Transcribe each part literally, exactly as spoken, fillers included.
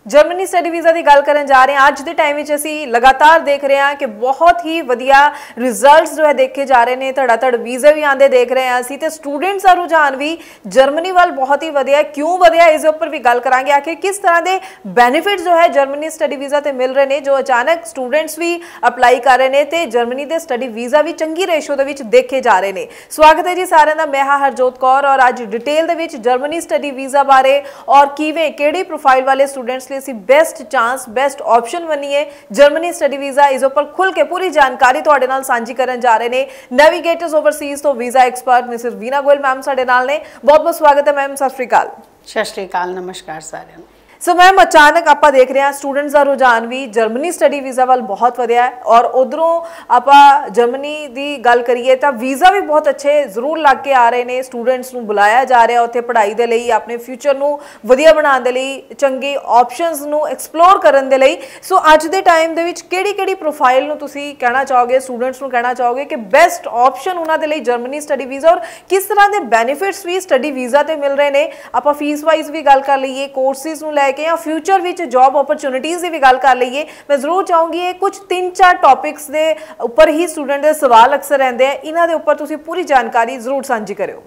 Germany study visa की गल करन जा रहे हैं। अज के टाइम में असी लगातार देख रहे हैं कि बहुत ही वधिया रिजल्ट्स जो है देखे जा रहे हैं, धड़ाधड़ वीज़े भी आते देख रहे हैं असी, तो स्टूडेंट्स का रुझान भी जर्मनी वाल बहुत ही वधिया। क्यों वधिया इस उपर भी गल करांगे, आखिर किस तरह के बेनीफिट जो है जर्मनी स्टडी वीज़ा ते मिल रहे हैं, जो अचानक स्टूडेंट्स भी अपलाई कर रहे हैं, तो जर्मनी के स्टडी वीज़ा भी चंगी रेशो के देखे जा रहे हैं। स्वागत है जी सारे का, मैं हाँ हरजोत कौर और अज डिटेल के जर्मनी स्टडी वीज़ा बारे और किवें किहड़ी प्रोफाइल वाले स्टूडेंट्स लिए बेस्ट चांस बेस्ट ऑप्शन बनीए जर्मनी स्टडी वीज़ा, इस उपर खुल के पूरी जानकारी तुहाडे नाल सांझी करन जा रहे हैं। नेविगेटर्स ओवरसीज तो visa expert Mrs Veena Goyal ma'am साडे नाल ने। बहुत बहुत स्वागत है मैम, सत श्री अकाल। सत श्री अकाल, नमस्कार सारिਆਂ ਨੂੰ। सो मैम अचानक आप देख रहे हैं स्टूडेंट्स का रुझान भी जर्मनी स्टडी वीज़ा वाल बहुत वधिया है और उधरों आप जर्मनी की गल करिए तो वीज़ा भी बहुत अच्छे जरूर लग के आ रहे हैं। स्टूडेंट्स को बुलाया जा रहा उत्थे पढ़ाई के लिए, अपने फ्यूचर को वधिया बनाने के लिए, चंगे ऑप्शनस को एक्सप्लोर करने के लिए। सो अज के टाइम के किहड़ी किहड़ी प्रोफाइल नूं तुसीं कहना चाहोगे, स्टूडेंट्स को कहना चाहोगे कि बेस्ट ऑप्शन उन्होंने लिए जर्मनी स्टडी वीज़ा और किस तरह के बेनीफिट्स भी स्टडी वीज़ा ते मिल रहे हैं। आप फीस वाइज भी गल कर लीए, कोर्सिस नूं लैके या फ्यूचर विच जॉब अपॉर्चुनिटीज़ की भी गल कर लीए। मैं जरूर चाहूँगी ये कुछ तीन चार टॉपिक्स के उपर ही स्टूडेंट के सवाल अक्सर रहते हैं, इन्हां दे उपर तुसीं पूरी जानकारी जरूर सांझी करियो।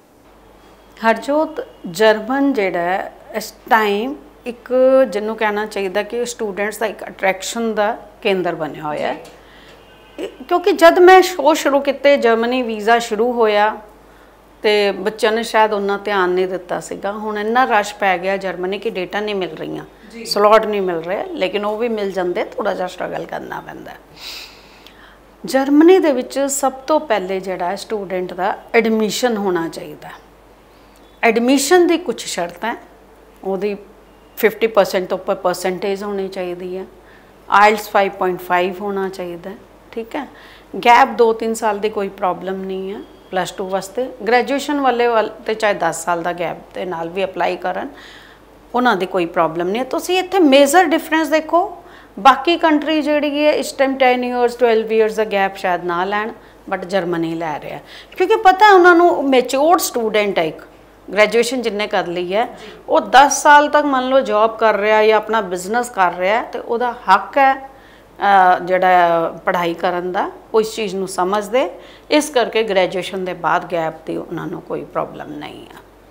हरजोत, जर्मन जिहड़ा इस टाइम एक जिन्हों कहना चाहिए कि स्टूडेंट्स का एक अट्रैक्शन का केंद्र बनया होया है, क्योंकि जब मैं शो शुरू किए जर्मनी वीज़ा शुरू होया तो बच्चों ने शायद उन्ना ध्यान नहीं दिता सीगा। हुण इन्ना रश पै गया, जर्मनी की डेटा नहीं मिल रही, स्लॉट नहीं मिल रहे, लेकिन वो भी मिल जाते, थोड़ा जा स्ट्रगल करना पैंदा। जर्मनी दे विच सब तो पहले जिहड़ा स्टूडेंट का एडमिशन होना चाहिए। एडमिशन की कुछ शर्त है, वो फिफ्टी परसेंट तो उपर परसेंटेज होनी चाहिए है, आइल्स फाइव पॉइंट फाइव होना चाहिए, ठीक है। गैप दो तीन साल की कोई प्रॉब्लम नहीं है प्लस टू वास्ते। ग्रैजुएशन वाले वाले चाहे दस साल का गैप के नाल भी अपलाई करन, उन्हां दी कोई प्रॉब्लम नहीं है। तुसीं इत्थे मेजर डिफरेंस देखो, बाकी कंट्री जिहड़ी है इस time ten years twelve years का गैप शायद ना लैन, बट जर्मनी लै रहा है, क्योंकि पता है उन्होंने मैच्योर्ड स्टूडेंट है, एक ग्रैजुएशन जिन्हें कर ली है वो दस साल तक मान लो जॉब कर रहा है या अपना बिजनेस कर रहा है, तो वह हक है जिहड़ा पढ़ाई करन दा, वो इस चीज़ नूं समझदे, इस करके ग्रैजुएशन के बाद गैप की उन्होंने कोई प्रॉब्लम नहीं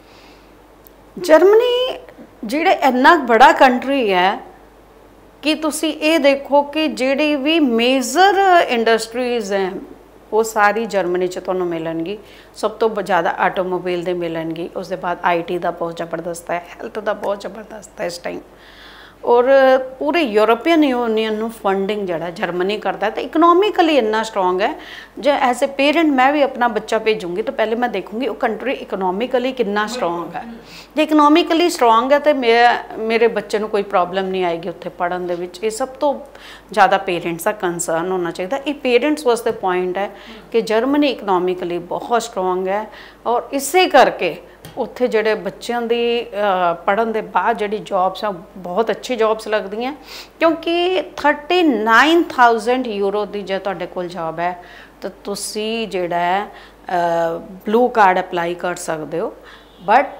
है। जर्मनी जिहड़ा इन्ना बड़ा कंट्री है कि तुसी ये देखो कि जिहड़ी भी मेजर इंडस्ट्रीज़ हैं वो सारी जर्मनी च तुहानूं मिलणगी। सब तो ज़्यादा आटोमोबाइल दे मिलणगी, उसके बाद आई टी का बहुत ज़बरदस्त है, हैल्थ का बहुत ज़बरदस्त है इस टाइम, और पूरे यूरोपियन यूनियन नूं फंडिंग जिहड़ा जर्मनी करता है, तो इकनॉमिकली इन्ना स्ट्रोंग है। जो एज ए पेरेंट मैं भी अपना बच्चा भेजूँगी तो पहले मैं देखूँगी वो कंट्री इकनॉमिकली कितना स्ट्रोंग है। जो इकनॉमिकली स्ट्रोंग है तो मेरे मेरे बच्चे को कोई प्रॉब्लम नहीं आएगी उत्थे पढ़न दे विच। ये सब तो ज़्यादा पेरेंट्स का कंसर्न होना चाहिए। ये पेरेंट्स वास्ते पॉइंट है कि जर्मनी इकनॉमिकली बहुत स्ट्रोंग है, और इसे करके उत्थे जिहड़े बच्चों की पढ़न के बाद जिहड़ी जॉब्स हैं बहुत अच्छी जॉब्स लगदी हैं, क्योंकि थर्टी नाइन थाउजेंड यूरो की जो तुहाडे कोल जॉब है तो तुसी जिहड़ा है ब्लू कार्ड अपलाई कर सकते हो। बट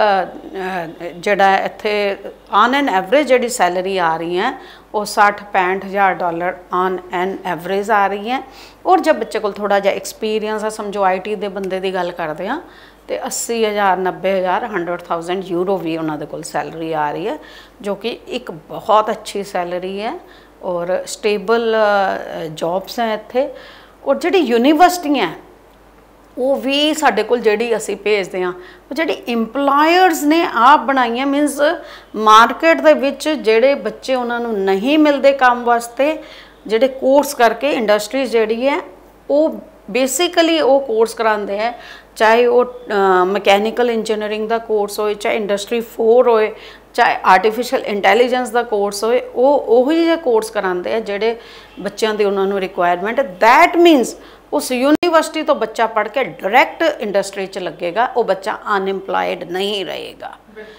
जिहड़ा इत्थे ऑन एन एवरेज जिहड़ी सैलरी आ रही है वो साठ पैंठ हज़ार डॉलर ऑन एन एवरेज आ रही है। और जब बच्चे को थोड़ा जिहा एक्सपीरियंस है, समझो आई टी के बंदे की गल करते हैं तो अस्सी हज़ार नब्बे हज़ार हंड्रड थाउजेंड यूरो भी उन्होंने कोल सैलरी आ रही है, जो कि एक बहुत अच्छी सैलरी है और स्टेबल जॉब्स हैं इत्थे। और जिहड़ी यूनीवर्सिटियां हैं वो भी साडे कोल जिहड़ी असीं भेजदे हां, वो जिहड़ी इंपलॉयर्स ने आप बनाईयां, मीनस मार्केट दे विच जिहड़े बच्चे उन्होंने नहीं मिलते काम वास्ते, जिहड़े कोर्स करके इंडस्ट्रीज जिहड़ी है वो बेसिकली वो कोर्स कराते हैं, चाहे वो मकैनिकल इंजीनियरिंग का कोर्स हो, चाहे इंडस्ट्री फोर हो, चाहे आर्टिफिशियल इंटैलीजेंस का कोर्स हो, वो उही जिहे कोर्स कराते हैं जिहड़े बच्चों की उन्होंने रिक्वायरमेंट। दैट मीनस उस यूनीवर्सिटी तो बच्चा पढ़ के डायरैक्ट इंडस्ट्री च लगेगा, वो बच्चा अनएम्पलॉयड नहीं रहेगा।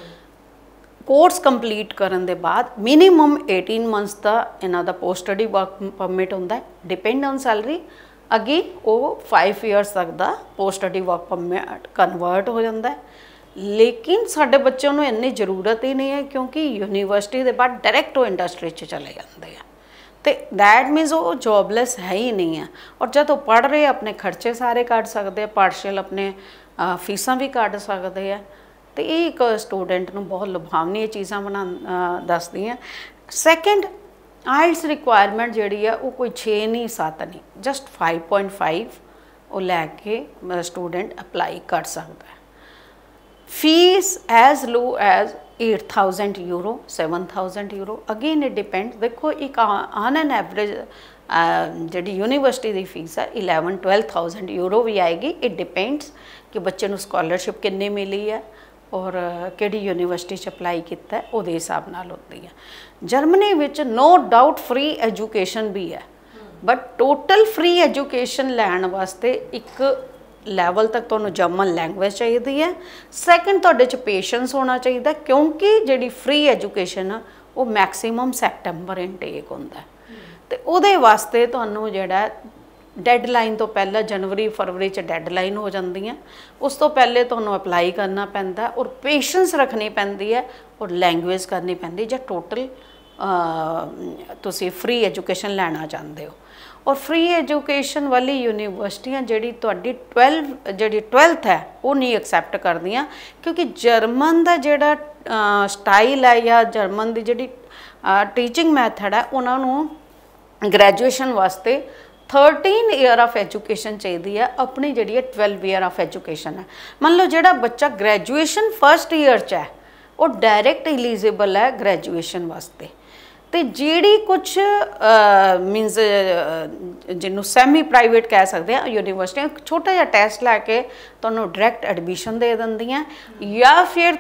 कोर्स कंप्लीट करने के बाद मिनीमम एटीन मंथ्स का इन्हों का पोस्ट स्टडी वर्क परमिट होंदा है, डिपेंड ऑन सैलरी। अगे वो फाइव ईयर्स तक का post study work permit convert हो जाता है। लेकिन साडे बच्चों को इन्नी जरूरत ही नहीं है, क्योंकि यूनीवर्सिटी के बाद डायरैक्ट वो इंडस्ट्री च चले जाते हैं, तो दैट मीनस वो जॉबलैस है ही नहीं है। और जब वो पढ़ रहे अपने खर्चे सारे कट सकते हैं, पार्शल अपने फीसा भी कट सकते हैं, तो ये एक स्टूडेंट को बहुत लुभावनी चीज़ां बना दसदी हैं। सैकेंड, आइल्स रिक्वायरमेंट जी है वो कोई छे नहीं सत्त नहीं, जस्ट फाइव पॉइंट फाइव वो लैके स्टूडेंट अप्लाई कर सकता है। Fees as low as eight thousand euro, seven thousand euro, again it depend. देखो एक ऑन एन एवरेज जी यूनीवर्सिटी की फीस है इलेवन ट्वेल्व थाउजेंड यूरो भी आएगी। इट डिपेंड्स कि बच्चे को स्कॉलरशिप कितनी मिली है और किहड़ी यूनीवर्सिटी च अप्लाई किया है, उहदे हिसाब नाल होती है। जर्मनी विच नो डाउट फ्री एजुकेशन भी है, बट टोटल फ्री एजुकेशन लैण वास्ते एक लैवल तक तुहानूं जर्मन लैंगुएज चाहिए है। सैकेंड, तुहाडे च पेशेंस होना चाहिए, क्योंकि जिहड़ी फ्री एजुकेशन आ वो मैक्सीमम सैप्टेंबर इनटेक होंदा है, तो उहदे वास्ते तुहानूं जिहड़ा डेडलाइन तो पहले जनवरी फरवरी च डेडलाइन हो जाती है, उस तो पहले तुहानूं अप्लाई करना पैंदा और पेशेंस रखनी पैंदी है और लैंगुएज करनी पैंदी जे टोटल तुसीं फ्री एजुकेशन लैना चाहते हो। और फ्री एजुकेशन वाली यूनीवर्सिटियाँ जिहड़ी तुहाडी ट्वेल्व जिहड़ी ट्वेल्थ है वो नहीं एक्सैप्ट करदियाँ, क्योंकि जर्मन का जिहड़ा स्टाइल है या जर्मन की जिहड़ी टीचिंग मैथड है उन्होंने ग्रैजुएशन वास्ते थर्टीन ईयर ऑफ एजुकेशन चाहिए है, अपनी जी ट्वेल्व ईयर ऑफ एजुकेशन है। मान लो जो बच्चा ग्रैजुएशन फर्स्ट ईयर च है वो डायरैक्ट एलिजिबल है ग्रैजुएशन वास्ते, तो जी कुछ मीनस जिन्हों सैमी प्राइवेट कह सकते हैं यूनीवर्सिटियाँ छोटा जहा टैसट लैके तो डायरैक्ट एडमिशन दे देंदियाँ, या फिर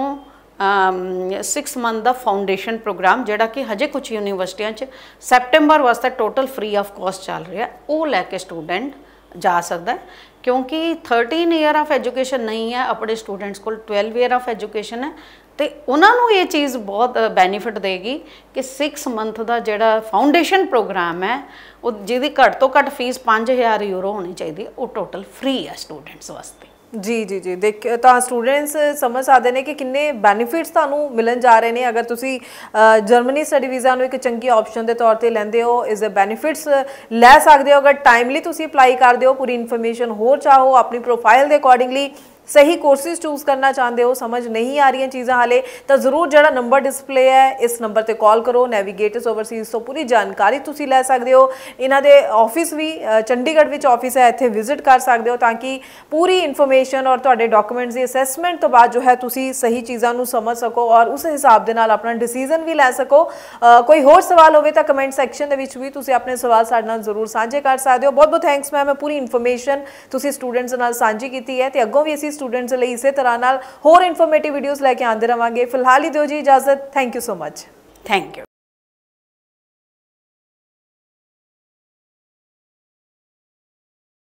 तो सिक्स मंथ का फाउंडेशन प्रोग्राम जोड़ा कि हजे कुछ यूनीवर्सिटियां सैप्टेंबर वास्ते टोटल फ्री ऑफ कॉस्ट चल रहा है, वो लैके स्टूडेंट जा सकता है। क्योंकि थर्टीन ईयर ऑफ एजुकेशन नहीं है, अपने स्टूडेंट्स को ट्वेल्व ईयर ऑफ एजुकेशन है, तो उन्होंने ये चीज़ बहुत बेनीफिट देगी कि सिक्स मंथ का जोड़ा फाउंडेशन प्रोग्राम है वो जिहदी घट तो घट फीस पाँच हज़ार यूरो होनी चाहिए, वो टोटल फ्री है स्टूडेंट्स वास्ते। जी जी जी देख तो स्टूडेंट्स समझ सकते हैं कि किन्ने बेनीफिट्स तुहानूं मिलन जा रहे हैं अगर तुसी जर्मनी स्टडी वीज़ा नूं एक चंगी ऑप्शन के तौर पर लैंदे हो, इस दे बेनीफिट्स लै सकते हो अगर टाइमली तुसी अप्लाई करते हो, पूरी इन्फॉर्मेशन होर चाहो अपनी प्रोफाइल के अकॉर्डिंगली सही कोर्सेज चूज़ करना चाहते हो, समझ नहीं आ रही चीज़ां हाले तो जरूर जरा नंबर डिस्प्ले है इस नंबर पर कॉल करो। नेविगेटर्स ओवरसीज़ तो पूरी जानकारी तुसी लै सकते हो, इन्हां दे ऑफिस भी चंडीगढ़ विच ऑफिस है, इत्थे विजिट कर सकते हो ताकि पूरी इन्फॉर्मेशन और तुहाडे डॉक्यूमेंट्स की असैसमेंट तो बाद जो है तुसी सही चीज़ां नूं समझ सको और उस हिसाब दे नाल अपना डिसीजन भी लै सको। आ, कोई होर सवाल होवे तो कमेंट सैक्शन दे विच भी तुसी अपने सवाल साडे नाल जरूर साझे कर सकते हो। बहुत बहुत थैंक्स मैम, पूरी इन्फॉर्मेशन तुसी स्टूडेंट्स नाल सांझी कीती है, ते अग्गों भी असीं स्टूडेंट्स लिए इस तरह नाल होर इन्फॉर्मेटिव वीडियोज़ लैके आंदे रहांगे। फिलहाल ही दिओ जी इजाजत, thank you so much. Thank you.